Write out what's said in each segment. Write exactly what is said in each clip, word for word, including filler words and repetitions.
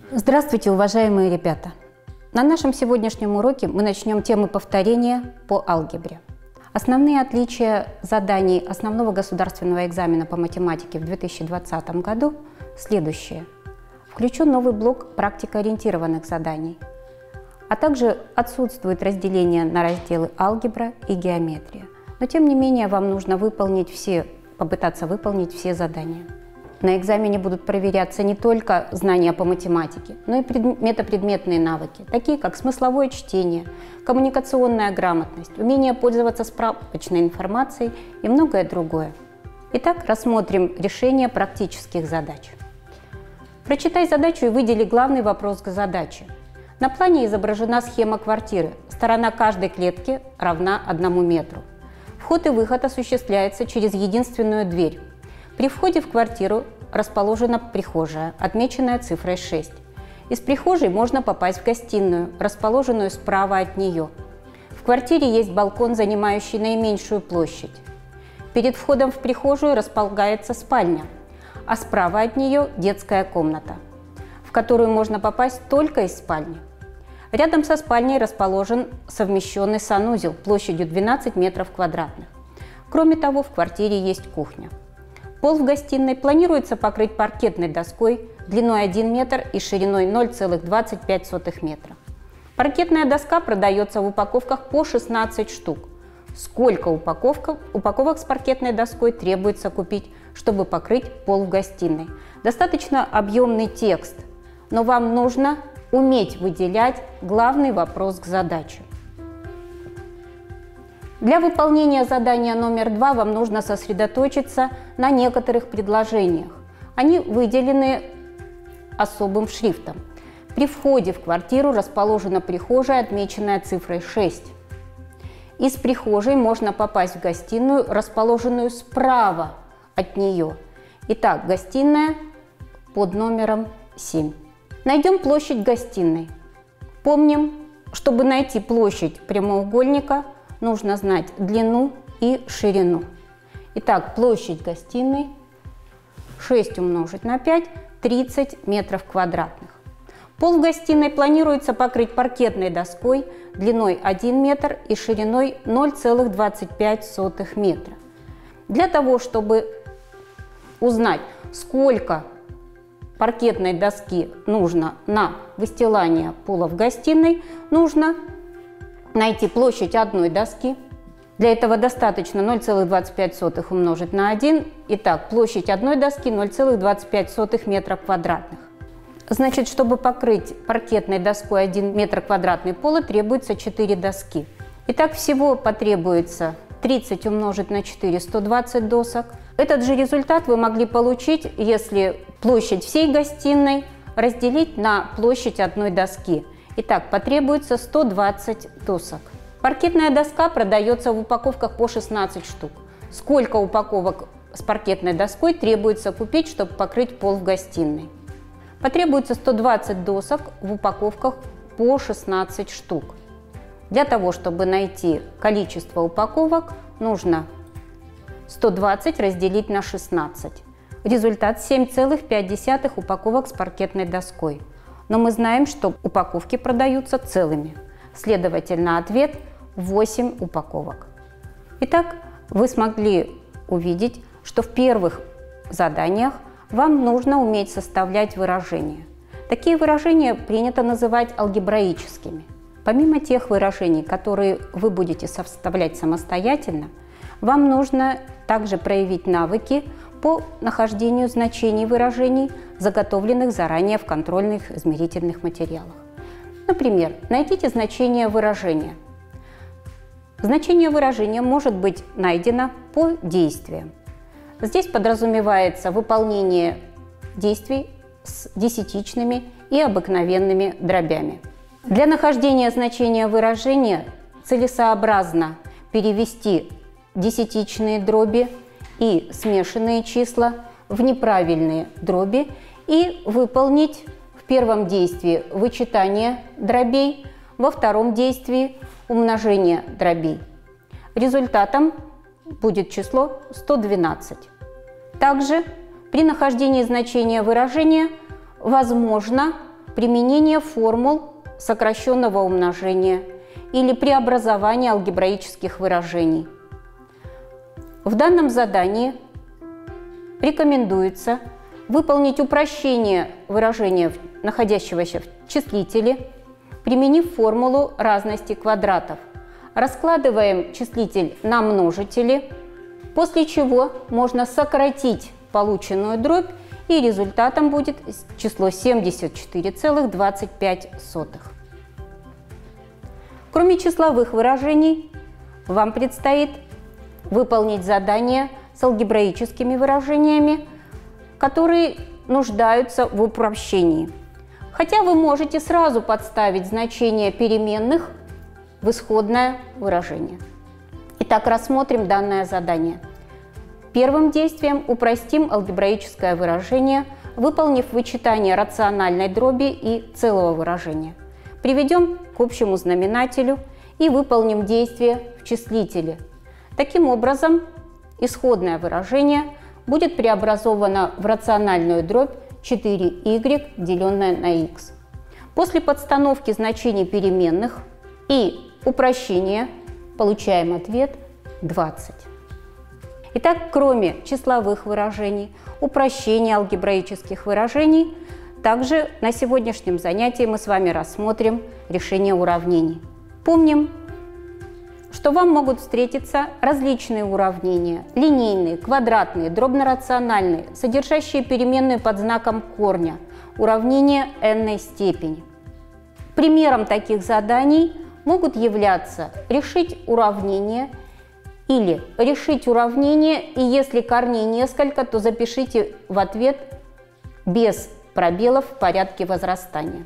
Здравствуйте, уважаемые ребята! На нашем сегодняшнем уроке мы начнем темы повторения по алгебре. Основные отличия заданий основного государственного экзамена по математике в две тысячи двадцатом году следующие. Включен новый блок практикоориентированных заданий, а также отсутствует разделение на разделы алгебра и геометрия. Но тем не менее вам нужно выполнить все, попытаться выполнить все задания. На экзамене будут проверяться не только знания по математике, но и метапредметные навыки, такие как смысловое чтение, коммуникационная грамотность, умение пользоваться справочной информацией и многое другое. Итак, рассмотрим решение практических задач. Прочитай задачу и выдели главный вопрос к задаче. На плане изображена схема квартиры. Сторона каждой клетки равна одному метру. Вход и выход осуществляется через единственную дверь. При входе в квартиру расположена прихожая, отмеченная цифрой шесть. Из прихожей можно попасть в гостиную, расположенную справа от нее. В квартире есть балкон, занимающий наименьшую площадь. Перед входом в прихожую располагается спальня, а справа от нее детская комната, в которую можно попасть только из спальни. Рядом со спальней расположен совмещенный санузел площадью двенадцать метров квадратных. Кроме того, в квартире есть кухня. Пол в гостиной планируется покрыть паркетной доской длиной один метр и шириной ноль целых двадцать пять сотых метра. Паркетная доска продается в упаковках по шестнадцать штук. Сколько упаковок, упаковок с паркетной доской требуется купить, чтобы покрыть пол в гостиной? Достаточно объемный текст, но вам нужно уметь выделять главный вопрос к задаче. Для выполнения задания номер два вам нужно сосредоточиться на некоторых предложениях. Они выделены особым шрифтом. При входе в квартиру расположена прихожая, отмеченная цифрой шесть. Из прихожей можно попасть в гостиную, расположенную справа от нее. Итак, гостиная под номером семь. Найдем площадь гостиной. Помним, чтобы найти площадь прямоугольника, нужно знать длину и ширину. Итак, площадь гостиной шесть умножить на пять – тридцать метров квадратных. Пол в гостиной планируется покрыть паркетной доской длиной один метр и шириной ноль целых двадцать пять сотых метра. Для того, чтобы узнать, сколько паркетной доски нужно на выстилание пола в гостиной, нужно найти площадь одной доски. Для этого достаточно ноль целых двадцать пять сотых умножить на один. Итак, площадь одной доски ноль целых двадцать пять сотых метров квадратных. Значит, чтобы покрыть паркетной доской один метр квадратный пола, требуется четыре доски. Итак, всего потребуется тридцать умножить на четыре – сто двадцать досок. Этот же результат вы могли получить, если площадь всей гостиной разделить на площадь одной доски. Итак, потребуется сто двадцать досок. Паркетная доска продается в упаковках по шестнадцать штук. Сколько упаковок с паркетной доской требуется купить, чтобы покрыть пол в гостиной? Потребуется сто двадцать досок в упаковках по шестнадцать штук. Для того, чтобы найти количество упаковок, нужно сто двадцать разделить на шестнадцать. Результат семь целых пять десятых упаковок с паркетной доской. Но мы знаем, что упаковки продаются целыми. Следовательно, ответ – восемь упаковок. Итак, вы смогли увидеть, что в первых заданиях вам нужно уметь составлять выражения. Такие выражения принято называть алгебраическими. Помимо тех выражений, которые вы будете составлять самостоятельно, вам нужно также проявить навыки по нахождению значений выражений, заготовленных заранее в контрольных измерительных материалах. Например, найдите значение выражения. Значение выражения может быть найдено по действиям. Здесь подразумевается выполнение действий с десятичными и обыкновенными дробями. Для нахождения значения выражения целесообразно перевести десятичные дроби и смешанные числа в неправильные дроби и выполнить в первом действии вычитание дробей, во втором действии умножение дробей. Результатом будет число сто двенадцать. Также при нахождении значения выражения возможно применение формул сокращенного умножения или преобразования алгебраических выражений. В данном задании рекомендуется выполнить упрощение выражения, находящегося в числителе, применив формулу разности квадратов. Раскладываем числитель на множители, после чего можно сократить полученную дробь, и результатом будет число семьдесят четыре целых двадцать пять сотых. Кроме числовых выражений, вам предстоит выполнить задание с алгебраическими выражениями, которые нуждаются в упрощении. Хотя вы можете сразу подставить значение переменных в исходное выражение. Итак, рассмотрим данное задание. Первым действием упростим алгебраическое выражение, выполнив вычитание рациональной дроби и целого выражения. Приведем к общему знаменателю и выполним действие в числителе. Таким образом, исходное выражение будет преобразовано в рациональную дробь четыре y, деленное на x. После подстановки значений переменных и упрощения получаем ответ двадцать. Итак, кроме числовых выражений, упрощения алгебраических выражений, также на сегодняшнем занятии мы с вами рассмотрим решение уравнений. Помним, что вам могут встретиться различные уравнения – линейные, квадратные, дробно-рациональные, содержащие переменную под знаком корня, уравнения n-ной степени. Примером таких заданий могут являться решить уравнение или решить уравнение, и если корней несколько, то запишите в ответ без пробелов в порядке возрастания.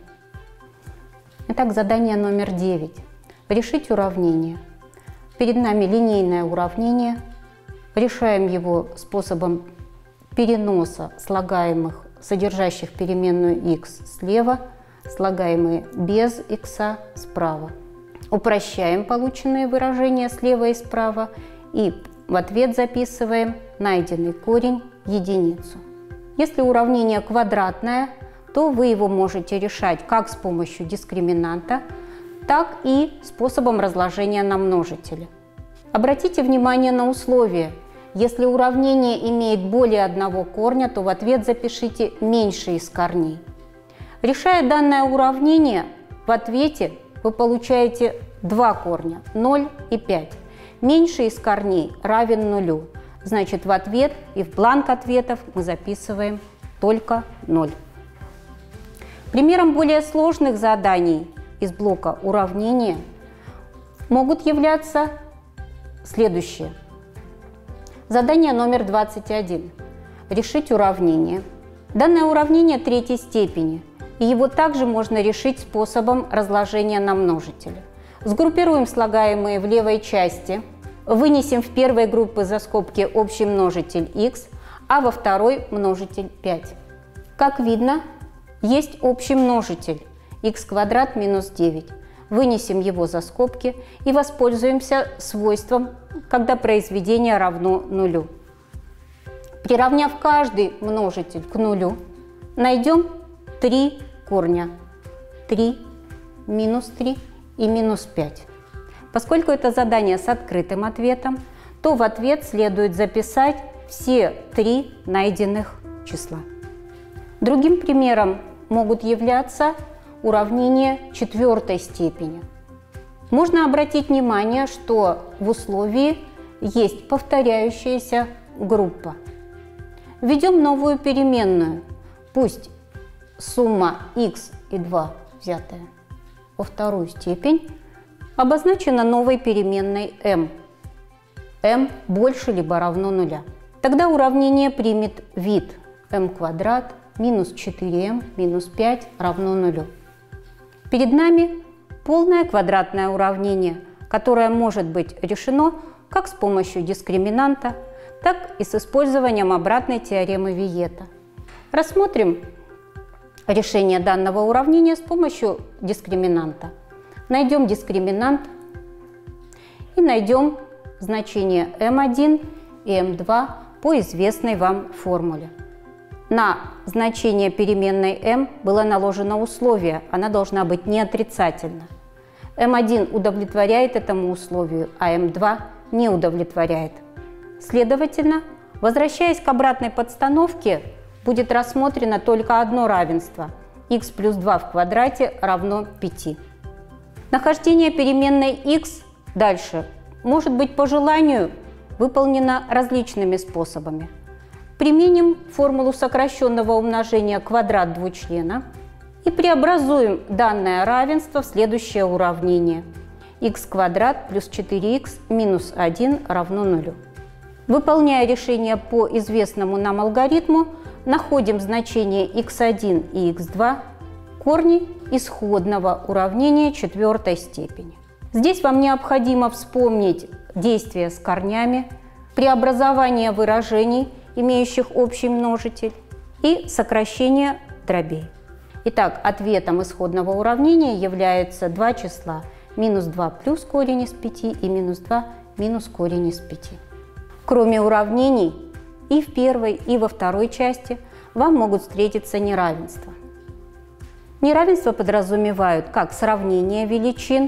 Итак, задание номер девять. Решить уравнение. Перед нами линейное уравнение. Решаем его способом переноса слагаемых, содержащих переменную x, слева, слагаемые без x справа. Упрощаем полученные выражения слева и справа и в ответ записываем найденный корень единицу. Если уравнение квадратное, то вы его можете решать как с помощью дискриминанта, так и способом разложения на множители. Обратите внимание на условие. Если уравнение имеет более одного корня, то в ответ запишите меньший из корней. Решая данное уравнение, в ответе вы получаете два корня – ноль и пять. Меньший из корней равен нулю. Значит, в ответ и в бланк ответов мы записываем только ноль. Примером более сложных заданий из блока уравнения могут являться следующие. Задание номер двадцать один. Решить уравнение. Данное уравнение третьей степени, и его также можно решить способом разложения на множители. Сгруппируем слагаемые в левой части, вынесем в первой группе за скобки общий множитель x, а во второй множитель пять. Как видно, есть общий множитель x квадрат минус девять. Вынесем его за скобки и воспользуемся свойством, когда произведение равно нулю. Приравняв каждый множитель к нулю, найдем три корня. три, минус три и минус пять. Поскольку это задание с открытым ответом, то в ответ следует записать все три найденных числа. Другим примером могут являться уравнения четвертой степени. Можно обратить внимание, что в условии есть повторяющаяся группа. Введем новую переменную. Пусть сумма x и два, взятая во вторую степень, обозначена новой переменной m. m больше либо равно нуля. Тогда уравнение примет вид m квадрат минус четыре эм минус пять равно нулю. Перед нами полное квадратное уравнение, которое может быть решено как с помощью дискриминанта, так и с использованием обратной теоремы Виета. Рассмотрим решение данного уравнения с помощью дискриминанта. Найдем дискриминант и найдем значение эм один и эм два по известной вам формуле. на значение переменной m было наложено условие, она должна быть не отрицательна. эм один удовлетворяет этому условию, а эм два не удовлетворяет. Следовательно, возвращаясь к обратной подстановке, будет рассмотрено только одно равенство – x плюс два в квадрате равно пяти. Нахождение переменной x дальше может быть по желанию выполнено различными способами. Применим формулу сокращенного умножения квадрат двучлена и преобразуем данное равенство в следующее уравнение. Х квадрат плюс четыре х минус один равно нулю. Выполняя решение по известному нам алгоритму, находим значение икс один и икс два корни исходного уравнения четвертой степени. Здесь вам необходимо вспомнить действия с корнями, преобразование выражений, имеющих общий множитель, и сокращение дробей. Итак, ответом исходного уравнения являются два числа минус два плюс корень из пяти и минус два минус корень из пяти. Кроме уравнений, и в первой, и во второй части вам могут встретиться неравенства. Неравенства подразумевают как сравнение величин,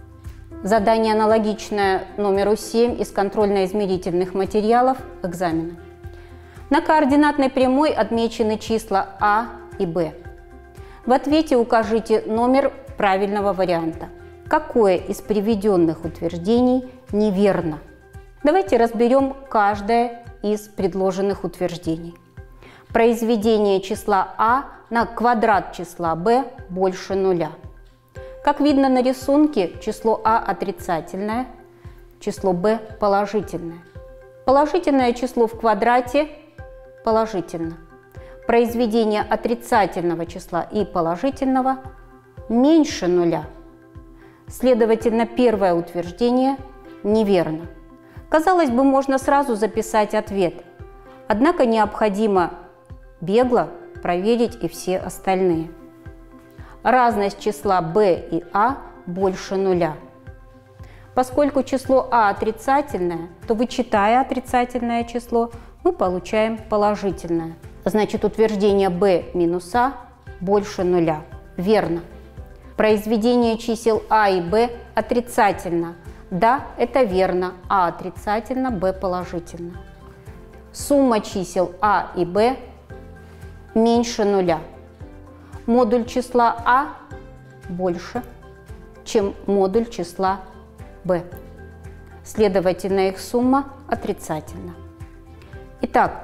задание аналогичное номеру семь из контрольно-измерительных материалов экзамена. На координатной прямой отмечены числа а и б. В ответе укажите номер правильного варианта. Какое из приведенных утверждений неверно? Давайте разберем каждое из предложенных утверждений. Произведение числа а на квадрат числа b больше нуля. Как видно на рисунке, число а отрицательное, число b положительное. Положительное число в квадрате положительно. Произведение отрицательного числа и положительного меньше нуля. Следовательно, первое утверждение неверно. Казалось бы, можно сразу записать ответ, однако необходимо бегло проверить и все остальные. Разность числа b и a больше нуля. Поскольку число а отрицательное, то, вычитая отрицательное число, мы получаем положительное. Значит, утверждение b минус a больше нуля. Верно. Произведение чисел а и b отрицательно. Да, это верно. А отрицательно, b положительно. Сумма чисел а и b меньше нуля. Модуль числа а больше, чем модуль числа b. Следовательно, их сумма отрицательна. Итак,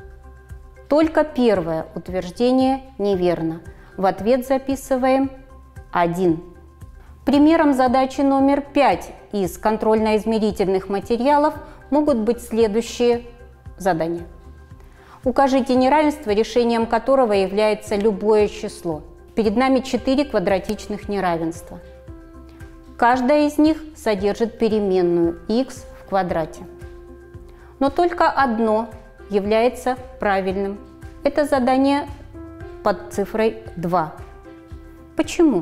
только первое утверждение неверно. В ответ записываем один. Примером задачи номер пять из контрольно-измерительных материалов могут быть следующие задания. Укажите неравенство, решением которого является любое число. Перед нами четыре квадратичных неравенства. Каждое из них содержит переменную x в квадрате. Но только одно является правильным. Это задание под цифрой два. Почему?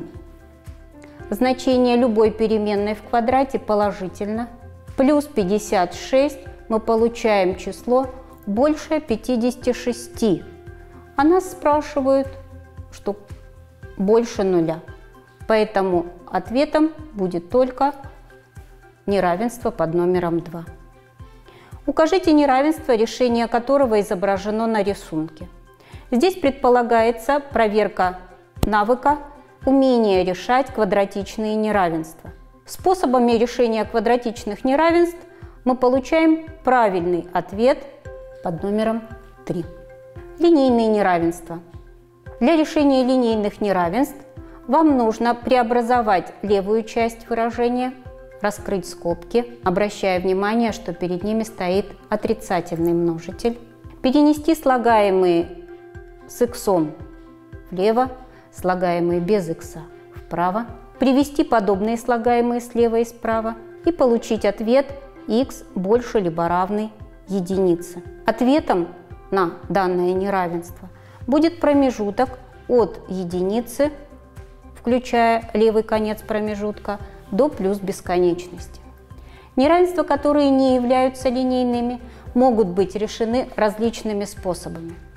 Значение любой переменной в квадрате положительно. Плюс пятьдесят шесть мы получаем число больше пятидесяти шести. А нас спрашивают, что больше нуля. Поэтому ответом будет только неравенство под номером два. Укажите неравенство, решение которого изображено на рисунке. Здесь предполагается проверка навыка умение решать квадратичные неравенства. Способами решения квадратичных неравенств мы получаем правильный ответ под номером три. Линейные неравенства. Для решения линейных неравенств вам нужно преобразовать левую часть выражения, раскрыть скобки, обращая внимание, что перед ними стоит отрицательный множитель, перенести слагаемые с х влево, слагаемые без х вправо, привести подобные слагаемые слева и справа и получить ответ х больше либо равный единице. Ответом на данное неравенство будет промежуток от единицы, включая левый конец промежутка, до плюс бесконечности. Неравенства, которые не являются линейными, могут быть решены различными способами.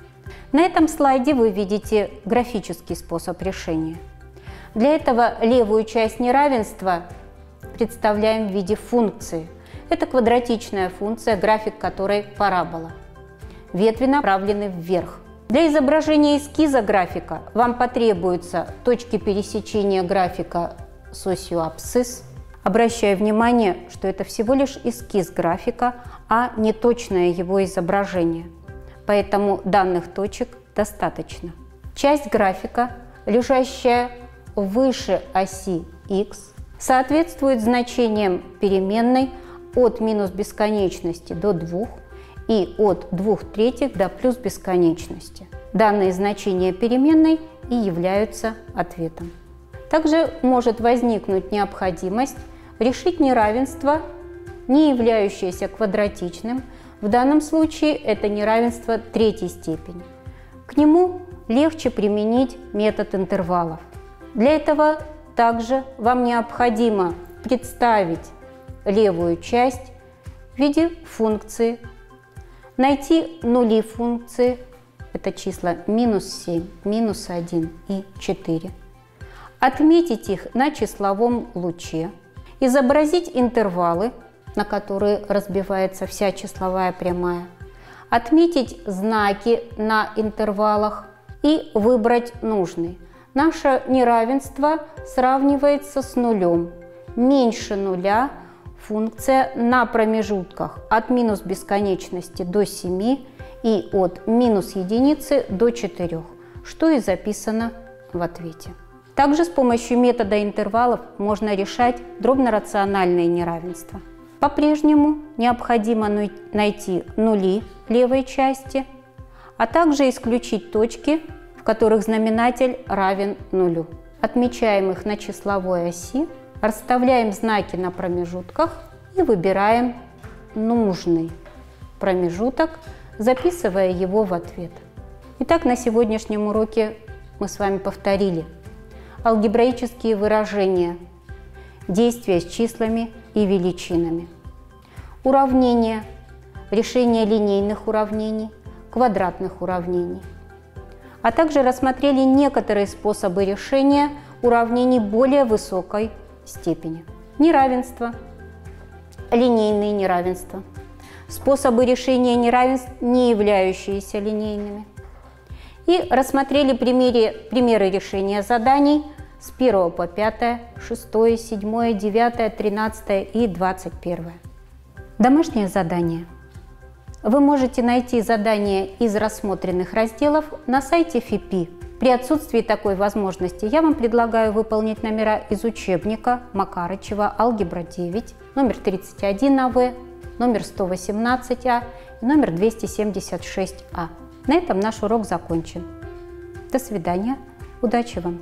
На этом слайде вы видите графический способ решения. Для этого левую часть неравенства представляем в виде функции. Это квадратичная функция, график которой парабола. Ветви направлены вверх. Для изображения эскиза графика вам потребуются точки пересечения графика с осью абсцисс. Обращаю внимание, что это всего лишь эскиз графика, а не точное его изображение. Поэтому данных точек достаточно. Часть графика, лежащая выше оси х, соответствует значениям переменной от минус бесконечности до двух и от двух третьих до плюс бесконечности. Данные значения переменной и являются ответом. Также может возникнуть необходимость решить неравенство, не являющееся квадратичным. В данном случае это неравенство третьей степени. К нему легче применить метод интервалов. Для этого также вам необходимо представить левую часть в виде функции, найти нули функции, это числа минус семь, минус один и четыре, отметить их на числовом луче, изобразить интервалы, на которые разбивается вся числовая прямая, отметить знаки на интервалах и выбрать нужный. Наше неравенство сравнивается с нулем. Меньше нуля функция на промежутках от минус бесконечности до семи и от минус единицы до четырёх, что и записано в ответе. Также с помощью метода интервалов можно решать дробно-рациональные неравенства. По-прежнему необходимо найти нули левой части, а также исключить точки, в которых знаменатель равен нулю. Отмечаем их на числовой оси, расставляем знаки на промежутках и выбираем нужный промежуток, записывая его в ответ. Итак, на сегодняшнем уроке мы с вами повторили алгебраические выражения, действия с числами и величинами, уравнения, решение линейных уравнений, квадратных уравнений, а также рассмотрели некоторые способы решения уравнений более высокой степени. Неравенства, линейные неравенства, способы решения неравенств, не являющиеся линейными. И рассмотрели примеры, примеры решения заданий с первого по пятое, шестое, седьмое, девятое, тринадцатое и двадцать первое. Домашнее задание. Вы можете найти задания из рассмотренных разделов на сайте эф и пи. При отсутствии такой возможности я вам предлагаю выполнить номера из учебника Макарычева «Алгебра девять», номер тридцать один а вэ, номер сто восемнадцать а и номер двести семьдесят шесть а. На этом наш урок закончен. До свидания. Удачи вам!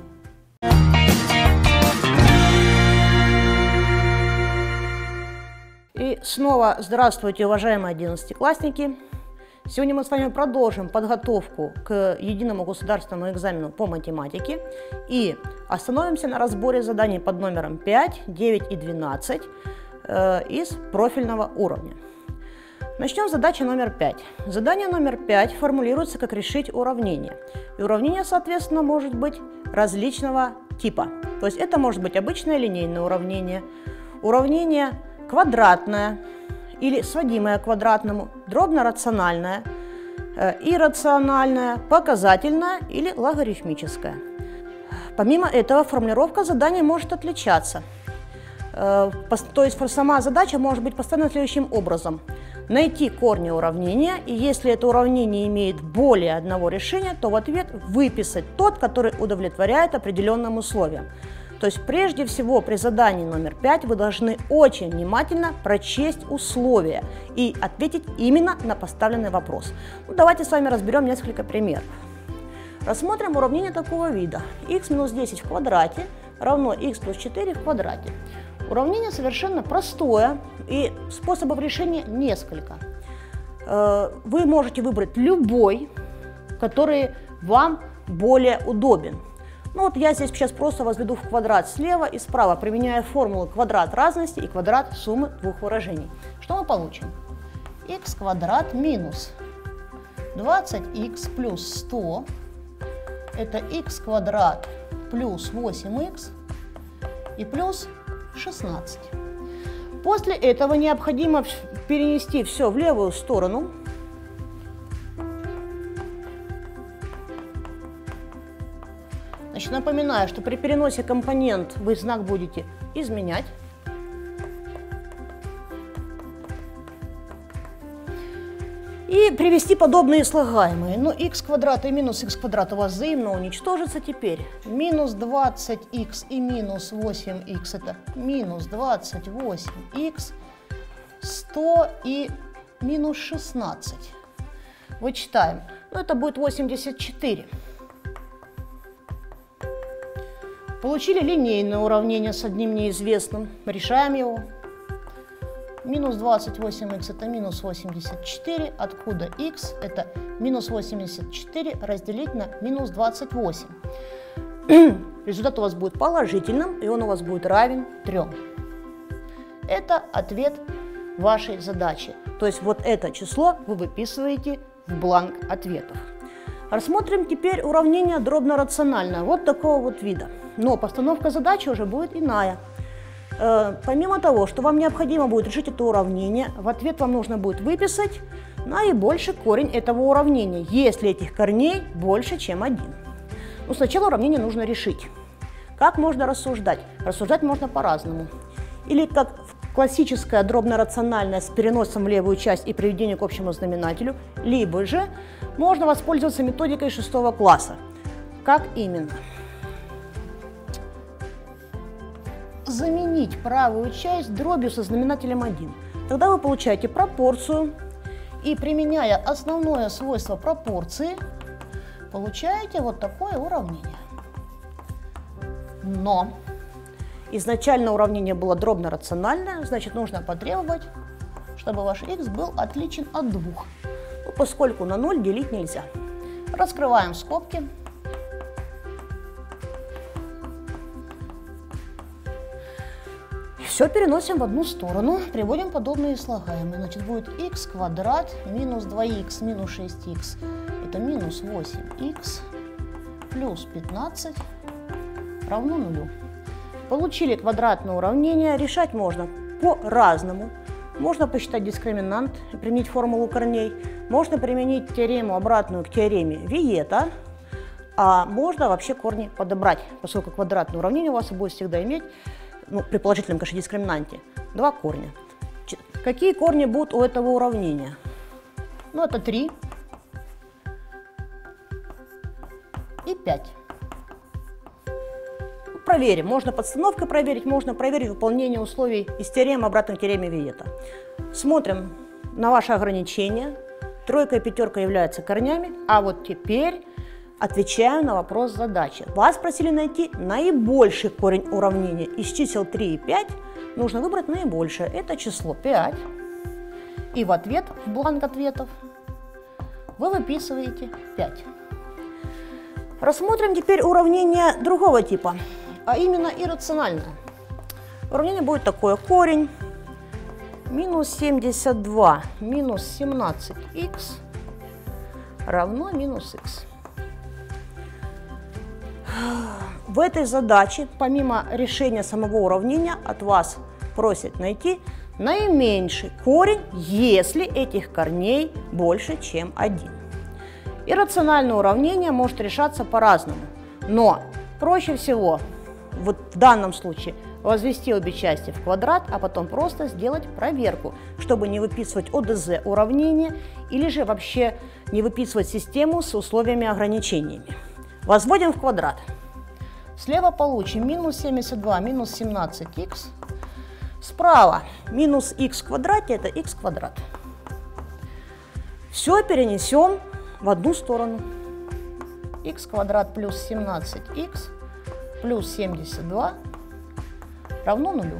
И снова здравствуйте, уважаемые одиннадцатиклассники! Сегодня мы с вами продолжим подготовку к единому государственному экзамену по математике и остановимся на разборе заданий под номером пять, девять и двенадцать э, из профильного уровня. Начнем с задачи номер пять. Задание номер пять формулируется как решить уравнение. И уравнение, соответственно, может быть различного типа. То есть это может быть обычное линейное уравнение, уравнение квадратное или сводимое к квадратному, дробно-рациональное, э, иррациональное, показательное или логарифмическое. Помимо этого, формулировка задания может отличаться. Э, по, то есть сама задача может быть поставлена следующим образом. Найти корни уравнения, и если это уравнение имеет более одного решения, то в ответ выписать тот, который удовлетворяет определенным условиям. То есть прежде всего при задании номер пять вы должны очень внимательно прочесть условия и ответить именно на поставленный вопрос. Ну, давайте с вами разберем несколько примеров. Рассмотрим уравнение такого вида. х минус десять в квадрате равно х плюс четыре в квадрате. Уравнение совершенно простое, и способов решения несколько. Вы можете выбрать любой, который вам более удобен. Ну вот я здесь сейчас просто возведу в квадрат слева и справа, применяя формулу квадрат разности и квадрат суммы двух выражений. Что мы получим? Х квадрат минус двадцать икс плюс сто – это х квадрат плюс восемь икс и плюс шестнадцать. После этого необходимо перенести все в левую сторону. Значит, напоминаю, что при переносе компонент вы знак будете изменять. И привести подобные слагаемые. Но х квадрат и минус х квадрат у вас взаимно уничтожится теперь. Минус двадцать икс и минус восемь икс это минус двадцать восемь икс, сто и минус шестнадцать. Вычитаем. Ну, это будет восемьдесят четыре. Получили линейное уравнение с одним неизвестным. Решаем его. Минус двадцать восемь икс это минус восемьдесят четыре, откуда х это минус восемьдесят четыре разделить на минус двадцать восемь. Результат у вас будет положительным, и он у вас будет равен трём. Это ответ вашей задачи. То есть вот это число вы выписываете в бланк ответов. Рассмотрим теперь уравнение дробно-рациональное вот такого вот вида. Но постановка задачи уже будет иная. Помимо того, что вам необходимо будет решить это уравнение, в ответ вам нужно будет выписать наибольший корень этого уравнения, если этих корней больше, чем один. Но сначала уравнение нужно решить. Как можно рассуждать? Рассуждать можно по-разному. Или как классическое дробно-рациональное с переносом в левую часть и приведением к общему знаменателю, либо же можно воспользоваться методикой шестого класса. Как именно? Заменить правую часть дробью со знаменателем один. Тогда вы получаете пропорцию и, применяя основное свойство пропорции, получаете вот такое уравнение. Но изначально уравнение было дробно-рациональное, значит, нужно потребовать, чтобы ваш х был отличен от двух, ну, поскольку на ноль делить нельзя. Раскрываем скобки. Все переносим в одну сторону, приводим подобные слагаемые. Значит, будет х квадрат минус два икс минус шесть икс. Это минус восемь икс плюс пятнадцать равно нулю. Получили квадратное уравнение. Решать можно по-разному. Можно посчитать дискриминант, применить формулу корней. Можно применить теорему, обратную к теореме Виета. А можно вообще корни подобрать, поскольку квадратное уравнение у вас будет всегда иметь, ну, при положительном, конечно, дискриминанте, два корня. Ч какие корни будут у этого уравнения? Ну, это три и пять. Проверим. Можно подстановкой проверить, можно проверить выполнение условий из теоремы обратной к теореме Виета. Смотрим на ваши ограничения. Тройка и пятерка являются корнями, а вот теперь отвечаю на вопрос задачи. Вас просили найти наибольший корень уравнения. Из чисел три и пять нужно выбрать наибольшее. Это число пять. И в ответ, в бланк ответов, вы выписываете пять. Рассмотрим теперь уравнение другого типа, а именно иррациональное. Уравнение будет такое. Корень минус семьдесят два минус семнадцать икс равно минус х. В этой задаче, помимо решения самого уравнения, от вас просят найти наименьший корень, если этих корней больше, чем один. Иррациональное уравнение может решаться по-разному, но проще всего вот в данном случае возвести обе части в квадрат, а потом просто сделать проверку, чтобы не выписывать о дэ зэ уравнение или же вообще не выписывать систему с условиями ограничениями. Возводим в квадрат. Слева получим минус семьдесят два минус семнадцать икс. Справа минус х в квадрате, это х квадрат. Все перенесем в одну сторону. Х квадрат плюс семнадцать икс плюс семьдесят два равно нулю.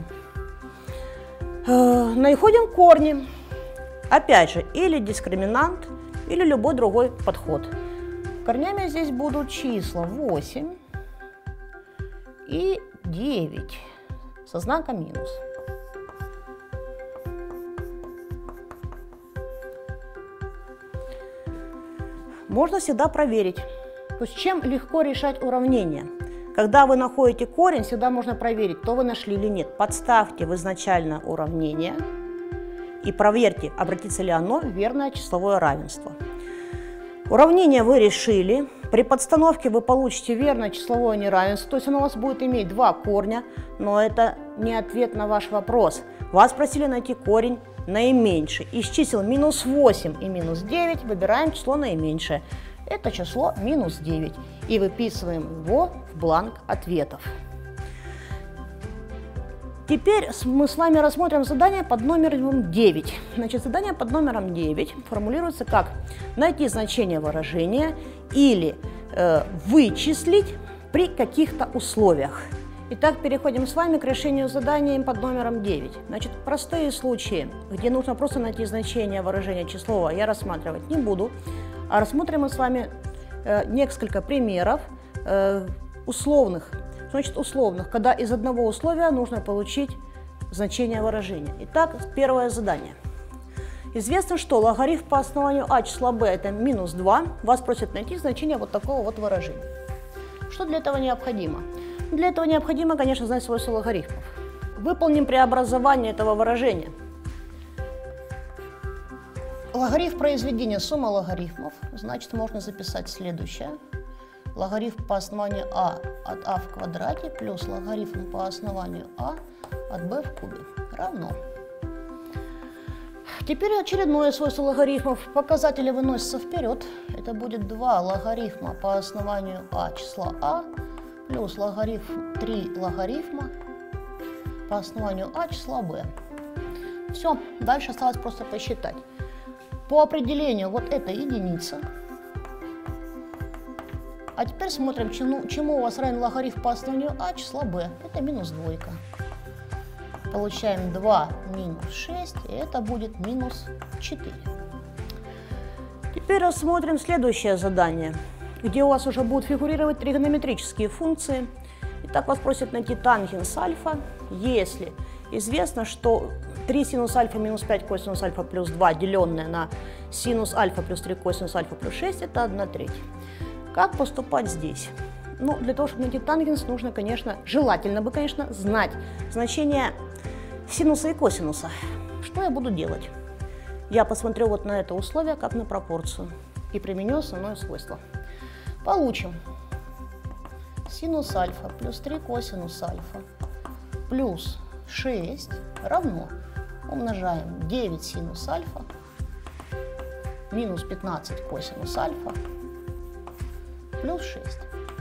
Э, находим корни. Опять же, или дискриминант, или любой другой подход. Корнями здесь будут числа восемь и девять со знаком минус. можно всегда проверить. То есть чем легко решать уравнение? Когда вы находите корень, всегда можно проверить, то вы нашли или нет. Подставьте в изначальное уравнение и проверьте, обратится ли оно в верное числовое равенство. Уравнение вы решили. При подстановке вы получите верное числовое неравенство, то есть оно у вас будет иметь два корня, но это не ответ на ваш вопрос. Вас просили найти корень наименьший. Из чисел минус восемь и минус девять выбираем число наименьшее. Это число минус девять. И выписываем его в бланк ответов. Теперь мы с вами рассмотрим задание под номером девять. Значит, задание под номером девять формулируется как найти значение выражения или э, вычислить при каких-то условиях. Итак, переходим с вами к решению задания под номером девять. Значит, простые случаи, где нужно просто найти значение выражения числового, я рассматривать не буду, а рассмотрим мы с вами э, несколько примеров э, условных. Значит, условных, когда из одного условия нужно получить значение выражения. Итак, первое задание. Известно, что логарифм по основанию а числа b это минус два. Вас просят найти значение вот такого вот выражения. Что для этого необходимо? Для этого необходимо, конечно, знать свойства логарифмов. Выполним преобразование этого выражения. Логарифм произведения суммы логарифмов, значит, можно записать следующее. Логарифм по основанию а от а в квадрате плюс логарифм по основанию а от b в кубе равно. Теперь очередное свойство логарифмов. Показатели выносятся вперед. Это будет два логарифма по основанию а числа а плюс логарифм три логарифма по основанию а числа b. Все, дальше осталось просто посчитать. По определению вот это единица. А теперь смотрим, чему, чему у вас равен логарифм по основанию а числа b. Это минус двойка. Получаем два минус шесть, и это будет минус четыре. Теперь рассмотрим следующее задание, где у вас уже будут фигурировать тригонометрические функции. Итак, вас просят найти тангенс альфа, если известно, что три синус альфа минус пять косинус альфа плюс два, деленное на синус альфа плюс три косинус альфа плюс шесть, это одна треть. Как поступать здесь? Ну, для того, чтобы найти тангенс, нужно, конечно, желательно бы, конечно, знать значение синуса и косинуса. Что я буду делать? Я посмотрю вот на это условие, как на пропорцию, и применю основное свойство. Получим синус альфа плюс три косинус альфа плюс шесть равно умножаем девять синус альфа минус пятнадцать косинус альфа плюс шесть.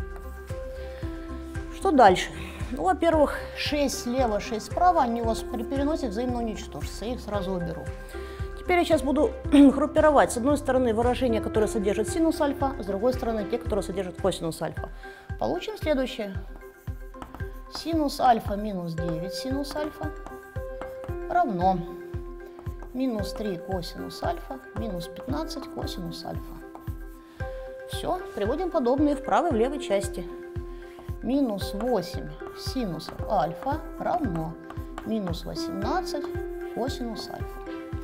Что дальше? Ну, во-первых, шесть слева, шесть справа, они у вас при переносе взаимно уничтожатся. Я их сразу уберу. Теперь я сейчас буду группировать. С одной стороны выражения, которые содержат синус альфа, с другой стороны те, которые содержат косинус альфа. Получим следующее. Синус альфа минус девять синус альфа равно минус три косинус альфа минус пятнадцать косинус альфа. Все, приводим подобные в правой и в левой части. Минус восемь синусов альфа равно минус восемнадцать косинус альфа.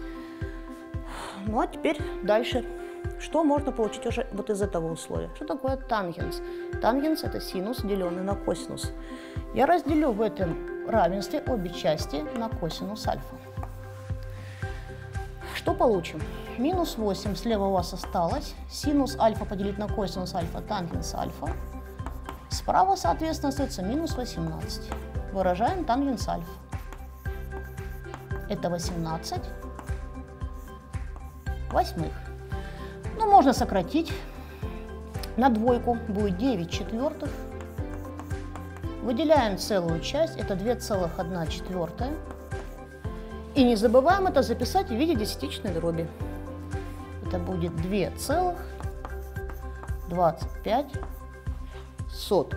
Ну а теперь дальше. Что можно получить уже вот из этого условия? Что такое тангенс? Тангенс – это синус, деленный на косинус. Я разделю в этом равенстве обе части на косинус альфа. Что получим? Минус восемь слева у вас осталось. Синус альфа поделить на косинус альфа, тангенс альфа. Справа, соответственно, остается минус восемнадцать. Выражаем тангенс альфа. Это восемнадцать восьмых. Ну, можно сократить. На двойку будет девять четвертых. Выделяем целую часть, это две целых одна четвертая. И не забываем это записать в виде десятичной дроби. Это будет две целых двадцать пять сотых.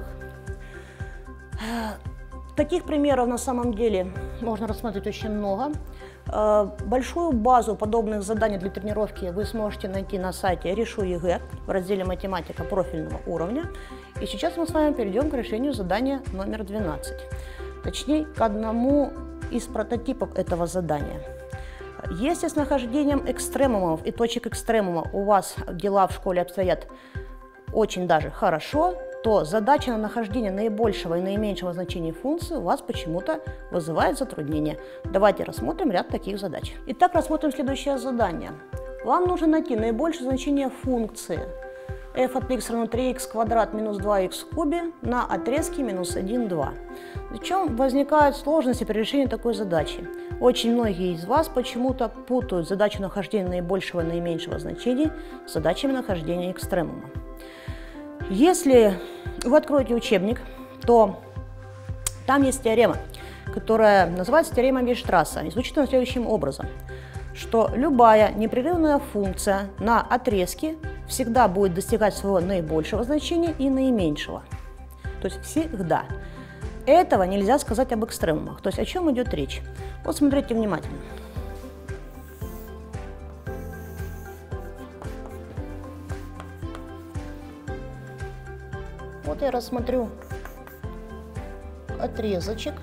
Таких примеров на самом деле можно рассмотреть очень много. Большую базу подобных заданий для тренировки вы сможете найти на сайте Решу ЕГЭ в разделе «Математика профильного уровня». И сейчас мы с вами перейдем к решению задания номер двенадцать. Точнее, к одному из прототипов этого задания. Если с нахождением экстремумов и точек экстремума у вас дела в школе обстоят очень даже хорошо, то задача на нахождение наибольшего и наименьшего значения функции у вас почему-то вызывает затруднения. Давайте рассмотрим ряд таких задач. Итак, рассмотрим следующее задание. Вам нужно найти наибольшее значение функции f от x равно три х квадрат минус два х в кубе на отрезке минус один, два. Причем возникают сложности при решении такой задачи. Очень многие из вас почему-то путают задачу нахождения наибольшего и наименьшего значений с задачами нахождения экстремума. Если вы откроете учебник, то там есть теорема, которая называется теорема Вейерштрасса, и звучит она следующим образом, что любая непрерывная функция на отрезке всегда будет достигать своего наибольшего значения и наименьшего. То есть всегда. Этого нельзя сказать об экстремумах. То есть о чем идет речь? Вот смотрите внимательно. Вот я рассмотрю отрезочек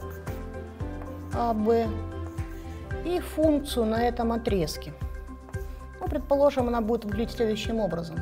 А Б и функцию на этом отрезке. Ну, предположим, она будет выглядеть следующим образом.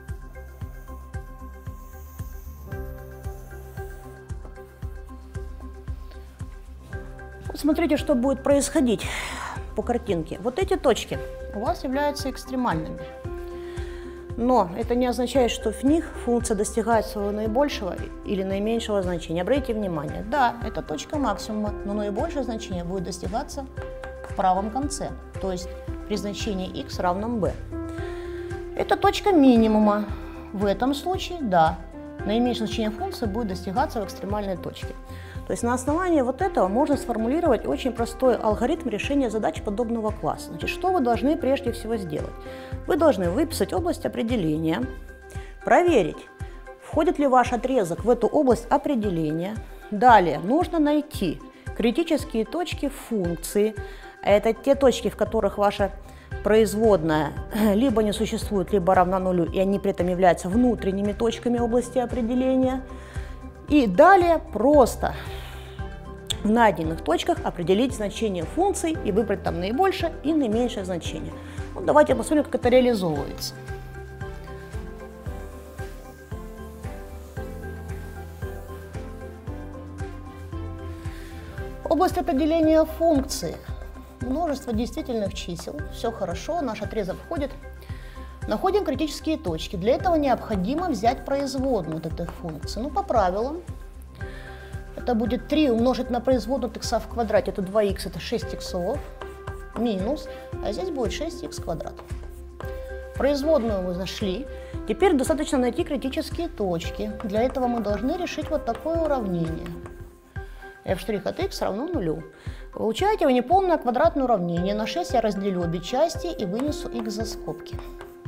Вот смотрите, что будет происходить по картинке. Вот эти точки у вас являются экстремальными. Но это не означает, что в них функция достигает своего наибольшего или наименьшего значения. Обратите внимание, да, это точка максимума, но наибольшее значение будет достигаться в правом конце, то есть при значении x равном b. Это точка минимума. В этом случае, да, наименьшее значение функции будет достигаться в экстремальной точке. То есть на основании вот этого можно сформулировать очень простой алгоритм решения задач подобного класса. Значит, что вы должны прежде всего сделать? Вы должны выписать область определения, проверить, входит ли ваш отрезок в эту область определения. Далее нужно найти критические точки функции. Это те точки, в которых ваша производная либо не существует, либо равна нулю, и они при этом являются внутренними точками области определения. И далее просто в найденных точках определить значение функций и выбрать там наибольшее и наименьшее значение. Вот давайте посмотрим, как это реализовывается. Область определения функции. Множество действительных чисел. Все хорошо, наш отрезок входит. Находим критические точки. Для этого необходимо взять производную от этой функции. Ну, по правилам, это будет три умножить на производную от х в квадрате, это два х, это шесть иксов, минус, а здесь будет шесть х квадрат. Производную мы нашли. Теперь достаточно найти критические точки. Для этого мы должны решить вот такое уравнение. f' от x равно нулю. Получаете вы неполное квадратное уравнение. На шесть я разделю обе части и вынесу x за скобки.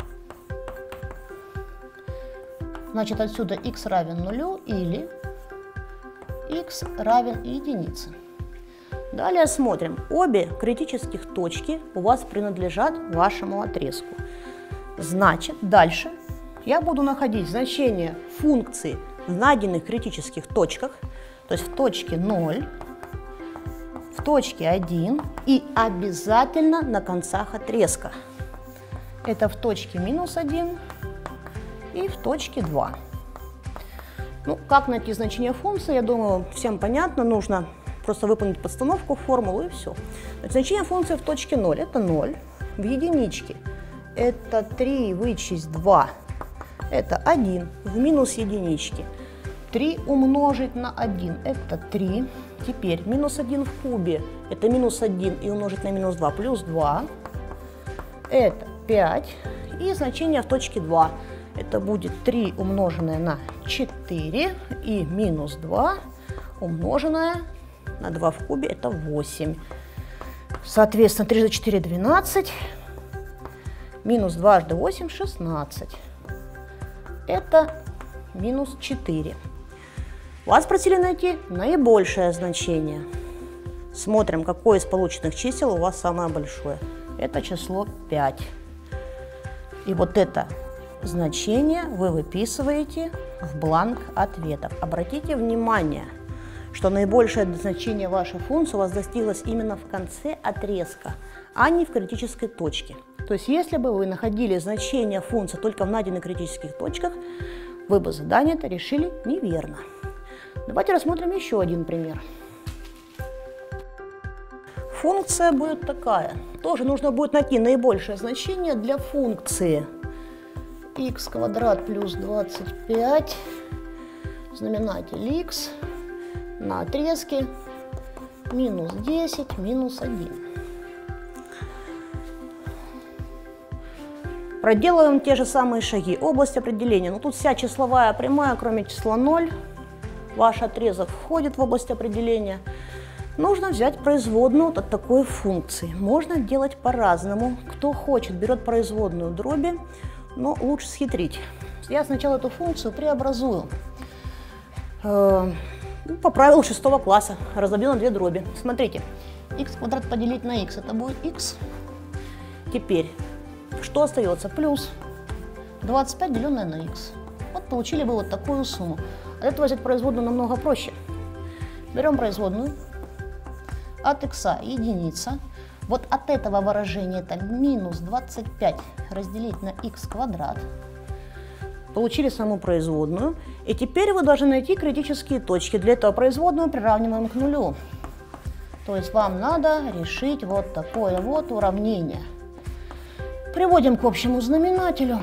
Значит, отсюда x равен нулю или x равен единице. Далее смотрим. Обе критических точки у вас принадлежат вашему отрезку. Значит, дальше я буду находить значение функции в найденных критических точках, то есть в точке ноль, в точке один и обязательно на концах отрезка. Это в точке минус один и в точке два. Ну, как найти значение функции, я думаю, всем понятно. Нужно просто выполнить подстановку, формулу и все. Значит, значение функции в точке ноль – это ноль. В единичке – это три вычесть два, это один. В минус единичке три умножить на один – это три. Теперь минус один в кубе – это минус один и умножить на минус два плюс два – это пять. И значение в точке два – это будет три умноженное на четыре и минус два умноженное на два в кубе – это восемь. Соответственно, три за четыре – двенадцать, минус дважды восемь – шестнадцать. Это минус четыре. Вас просили найти наибольшее значение. Смотрим, какое из полученных чисел у вас самое большое. Это число пять. И вот это значение вы выписываете в бланк ответов. Обратите внимание, что наибольшее значение вашей функции у вас достиглось именно в конце отрезка, а не в критической точке. То есть, если бы вы находили значение функции только в найденных критических точках, вы бы задание это решили неверно. Давайте рассмотрим еще один пример. Функция будет такая. Тоже нужно будет найти наибольшее значение для функции х квадрат плюс двадцать пять, знаменатель х, на отрезке минус десять, минус один. Проделываем те же самые шаги. Область определения. Но тут вся числовая прямая, кроме числа ноль. Ваш отрезок входит в область определения. Нужно взять производную от такой функции. Можно делать по-разному. Кто хочет, берет производную дроби, но лучше схитрить. Я сначала эту функцию преобразую. Э, по правилу шестого класса. Разобью на две дроби. Смотрите. Х квадрат поделить на х. Это будет х. Теперь, что остается? Плюс двадцать пять, деленное на х. Вот получили бы вот такую сумму. От этого взять производную намного проще. Берем производную. От х единица. Вот от этого выражения это минус двадцать пять разделить на х квадрат. Получили саму производную. И теперь вы должны найти критические точки. Для этого производную приравниваем к нулю. То есть вам надо решить вот такое вот уравнение. Приводим к общему знаменателю.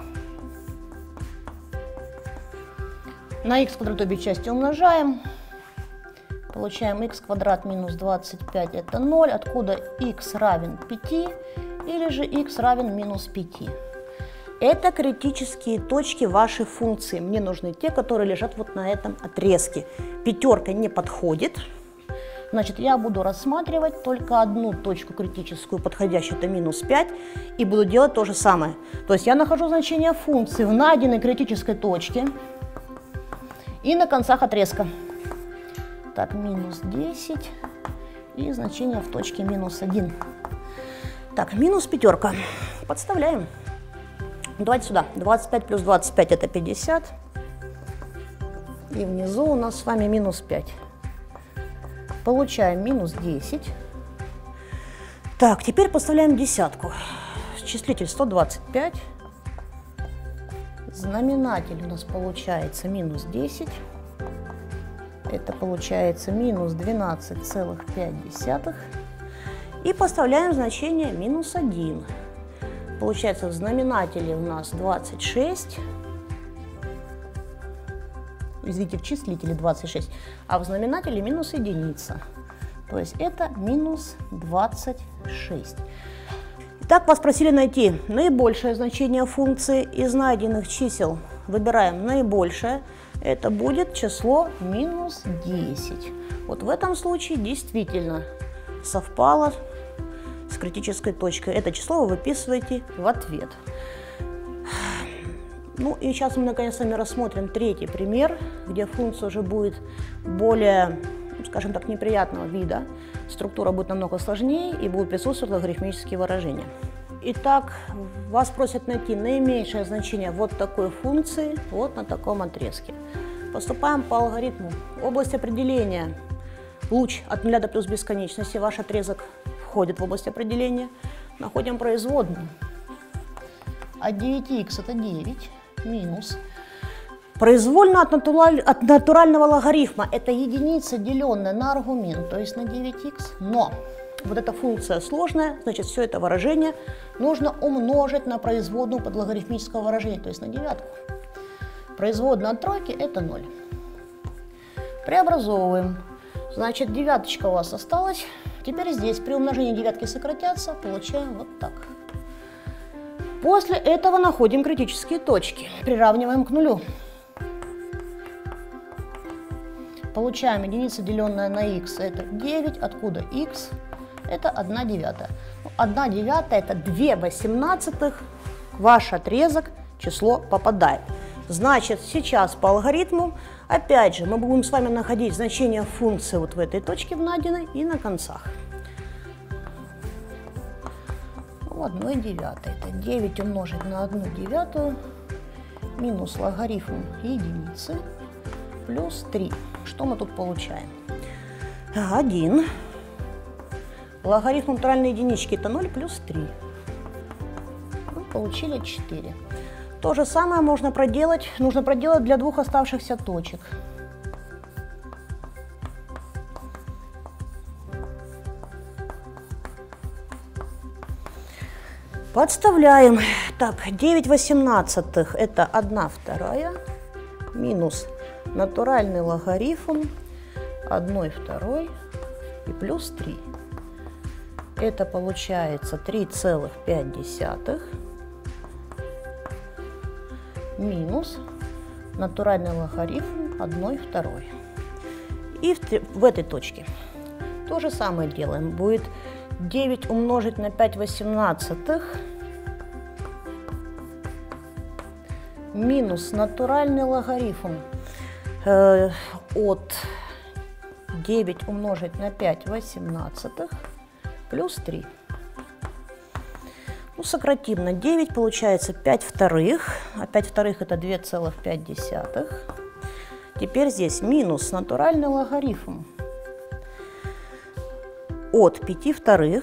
На х квадрат обе части умножаем. Получаем х квадрат минус двадцать пять, это ноль, откуда х равен пяти, или же х равен минус пяти. Это критические точки вашей функции. Мне нужны те, которые лежат вот на этом отрезке. Пятерка не подходит. Значит, я буду рассматривать только одну точку критическую, подходящую, это минус пять, и буду делать то же самое. То есть я нахожу значение функции в найденной критической точке и на концах отрезка. Так, минус десять и значение в точке минус один. Так, минус пятерка. Подставляем. Давайте сюда. двадцать пять плюс двадцать пять это пятьдесят. И внизу у нас с вами минус пять. Получаем минус десять. Так, теперь подставляем десятку. Числитель сто двадцать пять. Знаменатель у нас получается минус десять. Это получается минус двенадцать целых пять десятых. И поставляем значение минус один. Получается в знаменателе у нас двадцать шесть. Извините, в числителе двадцать шесть. А в знаменателе минус единица. То есть это минус двадцать шесть. Итак, вас просили найти наибольшее значение функции из найденных чисел. Выбираем наибольшее. Это будет число минус десять. Вот в этом случае действительно совпало с критической точкой. Это число вы выписываете в ответ. Ну и сейчас мы наконец с вами рассмотрим третий пример, где функция уже будет более, скажем так, неприятного вида. Структура будет намного сложнее и будут присутствовать логарифмические выражения. Итак, вас просят найти наименьшее значение вот такой функции вот на таком отрезке. Поступаем по алгоритму. Область определения. Луч от нуля до плюс бесконечности. Ваш отрезок входит в область определения. Находим производную. От девяти х это девять минус. Произвольно от, натураль... от натурального логарифма это единица, деленная на аргумент, то есть на девять х. Но вот эта функция сложная, значит, все это выражение нужно умножить на производную подлогарифмического выражения, то есть на девятку. Производная от тройки это ноль. Преобразовываем. Значит, девяточка у вас осталась. Теперь здесь при умножении девятки сократятся, получаем вот так. После этого находим критические точки. Приравниваем к нулю. Получаем единица, деленная на х, это девять, откуда х? Это одна девятая. одна девятая это две восемнадцатых, ваш отрезок, число попадает. Значит, сейчас по алгоритму, опять же, мы будем с вами находить значение функции вот в этой точке в найденной и на концах. одна девятая, это девять умножить на одну девятую, минус логарифм единицы, плюс три. Что мы тут получаем? один. Логарифм натуральной единички это ноль плюс три. Мы получили четыре. То же самое можно проделать, нужно проделать для двух оставшихся точек. Подставляем. Так, девять восемнадцатых это одна вторая минус натуральный логарифм одной второй и плюс три. Это получается три целых пять десятых минус натуральный логарифм одной второй. И в, в этой точке то же самое делаем. Будет девять умножить на пять восемнадцатых минус натуральный логарифм э, от девять умножить на пять восемнадцатых плюс три. Ну, сократим на девять, получается пять вторых, а пять вторых это две целых пять десятых. Теперь здесь минус натуральный логарифм от пяти вторых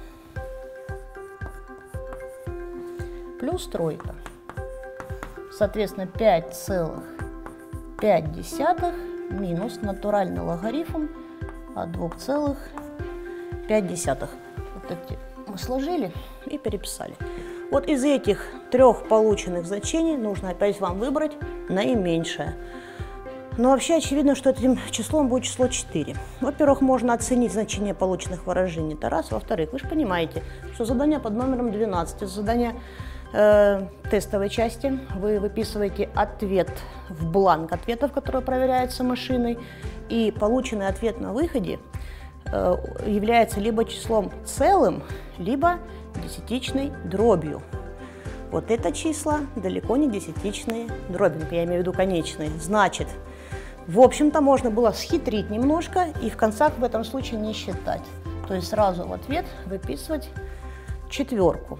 плюс тройка. Соответственно, пять целых пять десятых минус натуральный логарифм от двух целых пять десятых. Вот эти мы сложили и переписали. Вот из этих трех полученных значений нужно опять вам выбрать наименьшее. Но вообще очевидно, что этим числом будет число четыре. Во-первых, можно оценить значение полученных выражений. Это раз. Во-вторых, вы же понимаете, что задание под номером двенадцать, это задание э, тестовой части. Вы выписываете ответ в бланк ответов, который проверяется машиной. И полученный ответ на выходе э, является либо числом целым, либо десятичной дробью. Вот это числа далеко не десятичные дробинки, я имею в виду конечные. Значит, в общем-то, можно было схитрить немножко и в концах в этом случае не считать. То есть сразу в ответ выписывать четверку.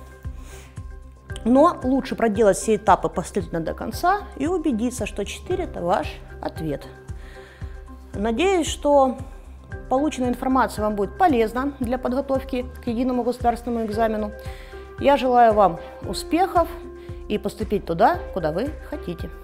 Но лучше проделать все этапы последовательно до конца и убедиться, что четыре это ваш ответ. Надеюсь, что полученная информация вам будет полезна для подготовки к единому государственному экзамену. Я желаю вам успехов и поступить туда, куда вы хотите.